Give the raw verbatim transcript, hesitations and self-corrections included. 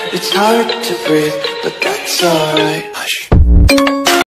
It's hard to breathe, but that's alright. Hush.